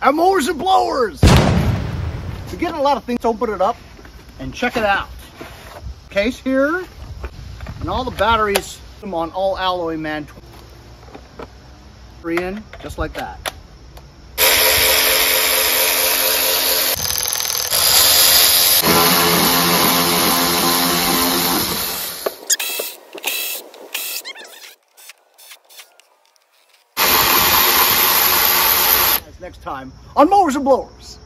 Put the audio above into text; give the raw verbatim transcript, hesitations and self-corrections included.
at Mowers and Blowers. We're getting a lot of things. Open it up and check it out. Case here, and all the batteries on all alloy, man. Three in, just like that. Next time on Mowers and Blowers.